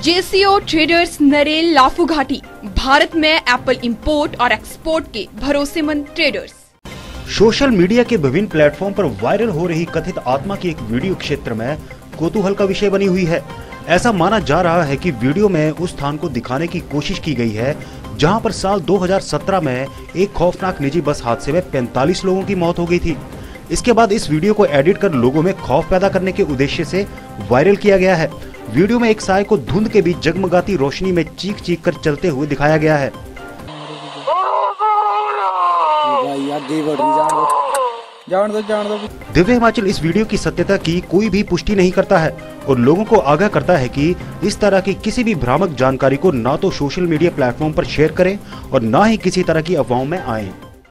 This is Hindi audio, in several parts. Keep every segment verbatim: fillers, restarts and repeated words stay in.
जेसीओ ट्रेडर्स नरेल लाफू घाटी, भारत में एप्पल इंपोर्ट और एक्सपोर्ट के भरोसेमंद ट्रेडर्स। सोशल मीडिया के विभिन्न प्लेटफॉर्म पर वायरल हो रही कथित आत्मा की एक वीडियो क्षेत्र में कौतूहल का विषय बनी हुई है। ऐसा माना जा रहा है कि वीडियो में उस स्थान को दिखाने की कोशिश की गई है जहां पर साल दो हज़ार सत्रह में एक खौफनाक निजी बस हादसे में पैंतालीस लोगों की मौत हो गई थी। इसके बाद इस वीडियो को एडिट कर लोगों में खौफ पैदा करने के उद्देश्य से वायरल किया गया है। वीडियो में एक साय को धुंध के बीच जगमगाती रोशनी में चीख चीख कर चलते हुए दिखाया गया है। दिव्य हिमाचल इस वीडियो की सत्यता की कोई भी पुष्टि नहीं करता है और लोगों को आगाह करता है कि इस तरह की किसी भी भ्रामक जानकारी को ना तो सोशल मीडिया प्लेटफॉर्म पर शेयर करें और ना ही किसी तरह की अफवाहों में आएं।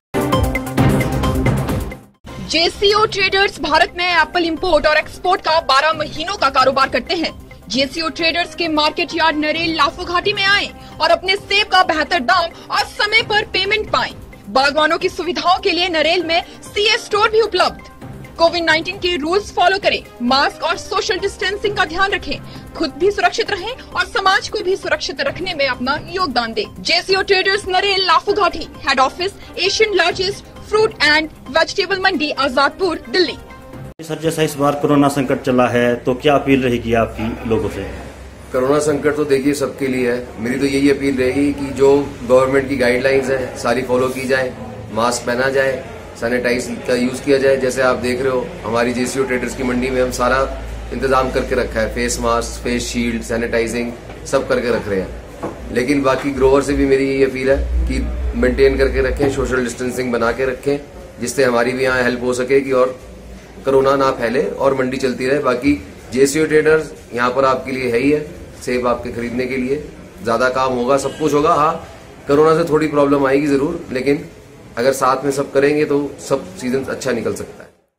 जेसीओ ट्रेडर्स भारत में एप्पल इंपोर्ट और एक्सपोर्ट का बारह महीनों का कारोबार करते हैं। जेसीओ ट्रेडर्स के मार्केट यार्ड नरेल लाफू घाटी में आएं और अपने सेब का बेहतर दाम और समय पर पेमेंट पाएं। बागवानों की सुविधाओं के लिए नरेल में सीए स्टोर भी उपलब्ध। कोविड नाइन्टीन के रूल्स फॉलो करें, मास्क और सोशल डिस्टेंसिंग का ध्यान रखें, खुद भी सुरक्षित रहें और समाज को भी सुरक्षित रखने में अपना योगदान दें। जेसीओ ट्रेडर्स नरेल लाफू घाटी, head office Asian largest fruit and vegetable mandi, Azadpur, Delhi. Sir, जैसा इस बार कोरोना संकट चला है तो क्या अपील रहेगी आपकी लोगों से? कोरोना संकट तो देखिए सबके लिए है। मेरी तो यही अपील रहेगी कि जो गवर्नमेंट की गाइडलाइंस है सारी फॉलो की जाए, मास्क पहना जाए, सैनिटाइज का यूज किया जाए। जैसे आप देख रहे हो हमारी जेसीओ ट्रेडर्स की मंडी में हम सारा इंतजाम करके रखा है, face mask, face shield, sanitising सब करके रख रहे हैं। लेकिन बाकी ग्रोवर से भी मेरी यही अपील है कि मेंटेन करके रखें, सोशल डिस्टेंसिंग बना के रखें, जिससे हमारी भी यहाँ हेल्प हो सके कि और कोरोना ना फैले और मंडी चलती रहे। बाकी जेसीओ ट्रेडर्स यहाँ पर आपके लिए है ही है, सेब आपके खरीदने के लिए ज्यादा काम होगा, सब कुछ होगा। हाँ, कोरोना से थोड़ी प्रॉब्लम आएगी जरूर, लेकिन अगर साथ में सब करेंगे तो सब सीजन अच्छा निकल सकता है।